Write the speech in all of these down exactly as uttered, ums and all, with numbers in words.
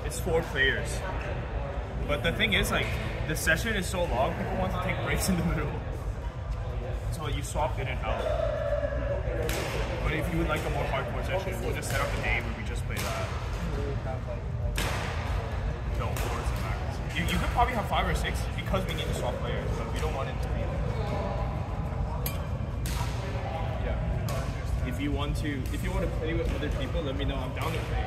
It's four players. But the thing is, like, the session is so long, people want to take breaks in the middle. So you swap in and out. But if you would like a more hardcore session, we'll just set up a day where we just play that. No, forwards and backs. You, you could probably have five or six because we need to swap players, but we don't want it to be like. Yeah. If you want to, if you want to play with other people, let me know. I'm down to play.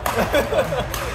Bye.